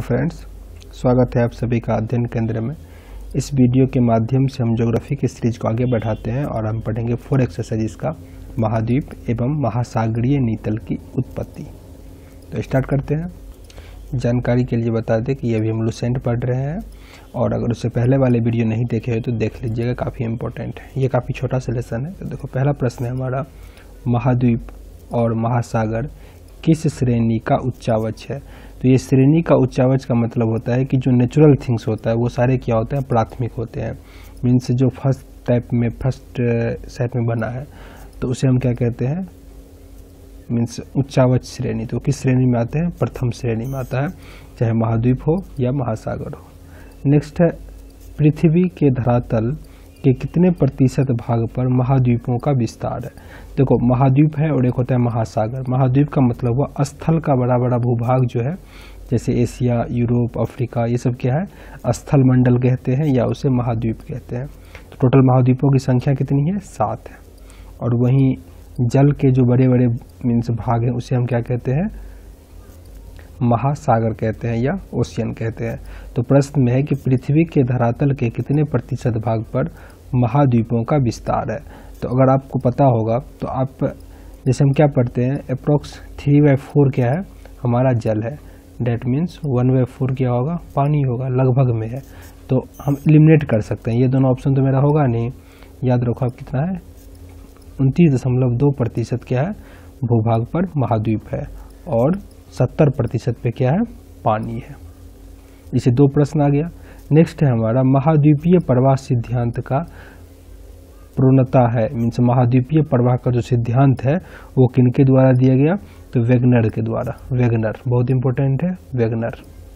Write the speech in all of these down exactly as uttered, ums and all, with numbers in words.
Friends, स्वागत है आप सभी का अध्ययन केंद्र में। इस वीडियो के माध्यम से हम ज्योग्राफी की सीरीज को आगे बढ़ाते हैं और हम पढ़ेंगे फोर एक्सरसाइज का महाद्वीप एवं महासागरीय नीतल की उत्पत्ति। तो स्टार्ट करते हैं। जानकारी के लिए बता दें कि अभी हम लुसेंट पढ़ रहे हैं और अगर उससे पहले वाले वीडियो नहीं देखे हो तो देख लीजिएगा, काफ़ी इंपॉर्टेंट है। ये काफ़ी छोटा सा लेसन है। तो देखो, पहला प्रश्न है हमारा, महाद्वीप और महासागर किस श्रेणी का उच्चावच है। तो ये श्रेणी का उच्चावच का मतलब होता है कि जो नेचुरल थिंग्स होता है वो सारे क्या होते हैं, प्राथमिक होते हैं। मीन्स जो फर्स्ट टाइप में फर्स्ट सेट में बना है तो उसे हम क्या कहते हैं, मीन्स उच्चावच श्रेणी। तो किस श्रेणी में आते हैं, प्रथम श्रेणी में आता है, चाहे महाद्वीप हो या महासागर हो। नेक्स्ट है, पृथ्वी के धरातल के कितने प्रतिशत भाग पर महाद्वीपों का विस्तार है। देखो, महाद्वीप है और एक होता है महासागर। महाद्वीप का मतलब हुआ स्थल का बड़ा बड़ा भूभाग जो है, जैसे एशिया, यूरोप, अफ्रीका, ये सब क्या है, स्थल मंडल कहते हैं या उसे महाद्वीप कहते हैं। तो टोटल महाद्वीपों की संख्या कितनी है, सात है। और वहीं जल के जो बड़े बड़े मीन्स भाग हैं उसे हम क्या कहते हैं, महासागर कहते हैं या ओशियन कहते हैं। तो प्रश्न में है कि पृथ्वी के धरातल के कितने प्रतिशत भाग पर महाद्वीपों का विस्तार है। तो अगर आपको पता होगा तो आप, जैसे हम क्या पढ़ते हैं, अप्रोक्स थ्री बाई फोर क्या है, हमारा जल है। That means one by four क्या होगा, पानी होगा, लगभग में है। तो हम एलिमिनेट कर सकते हैं। ये दोनों ऑप्शन तो मेरा होगा नहीं। याद रखो आप, कितना है, उनतीस दशमलव दो प्रतिशत क्या है, भूभाग पर महाद्वीप है और सत्तर प्रतिशत पे क्या है, पानी है। इसे दो प्रश्न आ गया। नेक्स्ट है हमारा, महाद्वीपीय प्रवाह सिद्धांत का पूर्णता है। मीन्स महाद्वीपीय प्रवाह का जो सिद्धांत है वो किनके द्वारा दिया गया, तो वेगनर के द्वारा। वेगनर बहुत इंपॉर्टेंट है, वेगनर।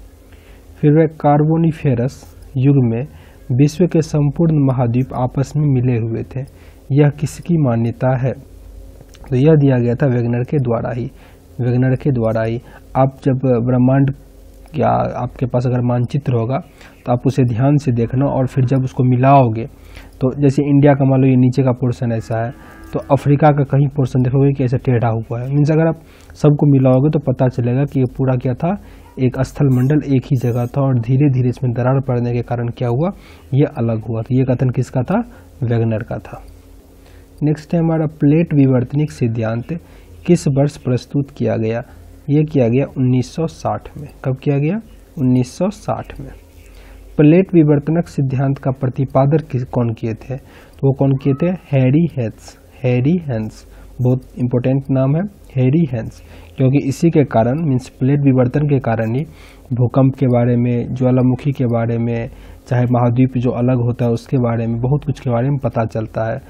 फिर वह कार्बोनिफेरस युग में विश्व के संपूर्ण महाद्वीप आपस में मिले हुए थे, यह किसकी मान्यता है। तो यह दिया गया था वेगनर के द्वारा ही, वेगनर के द्वारा ही। आप जब ब्रह्मांड या आपके पास अगर मानचित्र होगा तो आप उसे ध्यान से देखना और फिर जब उसको मिलाओगे, तो जैसे इंडिया का मान लो ये नीचे का पोर्शन ऐसा है, तो अफ्रीका का कहीं पोर्शन देखोगे कि ऐसा टेढ़ा हुआ है। मीन्स अगर आप सबको मिलाओगे तो पता चलेगा कि ये पूरा क्या था, एक स्थल मंडल एक ही जगह था और धीरे धीरे इसमें दरार पड़ने के कारण क्या हुआ, ये अलग हुआ। तो ये कथन किसका था, वेगनर का था। नेक्स्ट है हमारा, प्लेट विवर्तनिक सिद्धांत किस वर्ष प्रस्तुत किया गया। ये किया गया उन्नीस सौ साठ में। कब किया गया, उन्नीस सौ साठ में। प्लेट विवर्तनक सिद्धांत का प्रतिपादन किस कौन किए थे, तो वो कौन किए थे, हैरी हेंस। हैरी हेंस बहुत इंपॉर्टेंट नाम है, हैरी हेंस, क्योंकि इसी के कारण मीन्स प्लेट विवर्तन के कारण ही भूकंप के बारे में, ज्वालामुखी के बारे में, चाहे महाद्वीप जो अलग होता है उसके बारे में, बहुत कुछ के बारे में पता चलता है।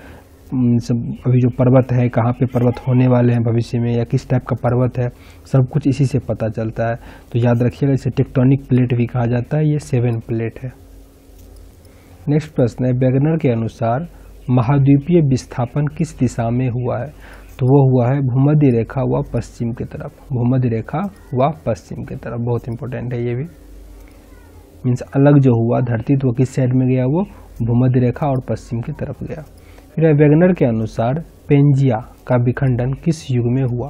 अभी जो पर्वत है, कहाँ पे पर्वत होने वाले हैं भविष्य में, या किस टाइप का पर्वत है, सब कुछ इसी से पता चलता है। तो याद रखिएगा, इसे टेक्टोनिक प्लेट भी कहा जाता है। ये सेवन प्लेट है। नेक्स्ट प्रश्न है, वेगनर के अनुसार महाद्वीपीय विस्थापन किस दिशा में हुआ है। तो वो हुआ है भूमध्य रेखा व पश्चिम की तरफ। भूमध्य रेखा व पश्चिम की तरफ, बहुत इंपॉर्टेंट है ये भी। मीन्स अलग जो हुआ धरती, तो वो किस साइड में गया, वो भूमध्य रेखा और पश्चिम की तरफ गया। फिर वेगनर के अनुसार पेंजिया का विखंडन किस युग में हुआ।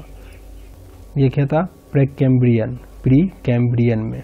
ये क्या था, प्री कैम्ब्रियन, प्री कैम्ब्रियन में।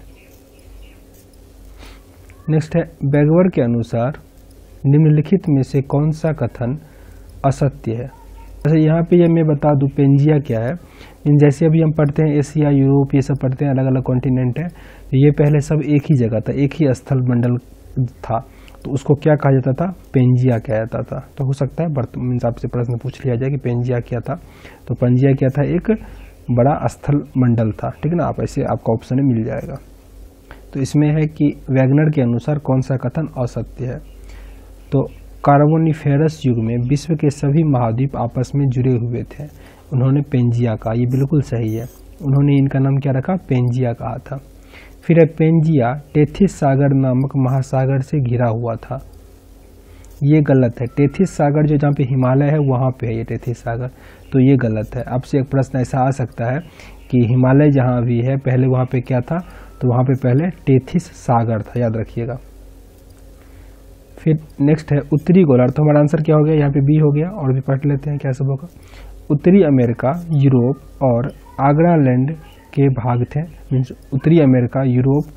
नेक्स्ट है, बैगवर के अनुसार निम्नलिखित में से कौन सा कथन असत्य है। जैसे यहाँ पे ये मैं बता दूं, पेंजिया क्या है। इन जैसे अभी हम पढ़ते हैं एशिया, यूरोप, ये सब पढ़ते हैं, अलग अलग कॉन्टिनेंट है। तो ये पहले सब एक ही जगह था, एक ही स्थल मंडल था, तो उसको क्या कहा जाता था, पेंजिया कहा जाता था। तो हो सकता है मीन्स आपसे प्रश्न पूछ लिया जाए कि पेंजिया क्या था। तो पेंजिया क्या था, एक बड़ा स्थल मंडल था, ठीक ना। आप ऐसे आपका ऑप्शन में मिल जाएगा। तो इसमें है कि वेगनर के अनुसार कौन सा कथन असत्य है। तो कार्बोनिफेरस युग में विश्व के सभी महाद्वीप आपस में जुड़े हुए थे, उन्होंने पेंजिया कहा। ये बिल्कुल सही है, उन्होंने इनका नाम क्या रखा, पेंजिया कहा था। फिर है, पेंजिया टेथिस सागर नामक महासागर से घिरा हुआ था। ये गलत है। टेथिस सागर जो जहाँ पे हिमालय है वहाँ पे है ये टेथिस सागर, तो ये गलत है। आपसे एक प्रश्न ऐसा आ सकता है कि हिमालय जहाँ भी है पहले वहाँ पे क्या था, तो वहाँ पे पहले टेथिस सागर था, याद रखिएगा। फिर नेक्स्ट है, उत्तरी गोलार्ध। तो हमारा आंसर क्या हो गया, यहाँ पे बी हो गया। और भी पढ़ लेते हैं क्या सब होगा। उत्तरी अमेरिका, यूरोप और आग्रालैंड के भाग थे। मीन्स उत्तरी अमेरिका, यूरोप,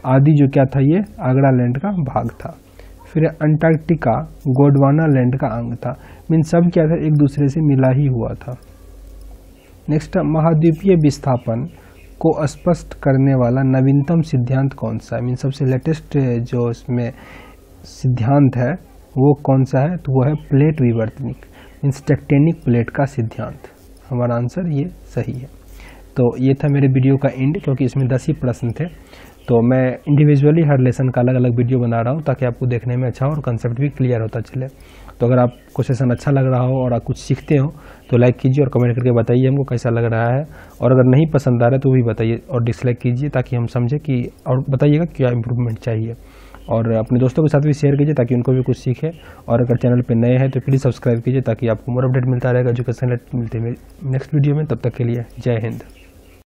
आदि जो क्या था, ये आगरा लैंड का भाग था। फिर अंटार्कटिका गोंडवाना लैंड का अंग था। मीन सब क्या था, एक दूसरे से मिला ही हुआ था। नेक्स्ट, महाद्वीपीय विस्थापन को स्पष्ट करने वाला नवीनतम सिद्धांत कौन सा है? मीन सबसे लेटेस्ट जो इसमें सिद्धांत है वो कौन सा है? तो वो है प्लेट विवर्तनिक, मीन्स टेक्टोनिक प्लेट का सिद्धांत। हमारा आंसर ये सही है। तो ये था मेरे वीडियो का एंड, क्योंकि इसमें दस ही प्रश्न थे। तो मैं इंडिविजुअली हर लेसन का अलग अलग वीडियो बना रहा हूँ ताकि आपको देखने में अच्छा हो और कंसेप्ट भी क्लियर होता चले। तो अगर आपको सेशन अच्छा लग रहा हो और आप कुछ सीखते हो तो लाइक कीजिए और कमेंट करके बताइए हमको कैसा लग रहा है, और अगर नहीं पसंद आ रहा है तो भी बताइए और डिसलाइक कीजिए ताकि हम समझें कि, और बताइएगा क्या इम्प्रूवमेंट चाहिए। और अपने दोस्तों के साथ भी शेयर कीजिए ताकि उनको भी कुछ सीखे। और अगर चैनल पे नए हैं तो प्लीज़ सब्सक्राइब कीजिए ताकि आपको मोर अपडेट मिलता रहेगा एजुकेशन मिलते नेक्स्ट वीडियो में। तब तक के लिए जय हिंद।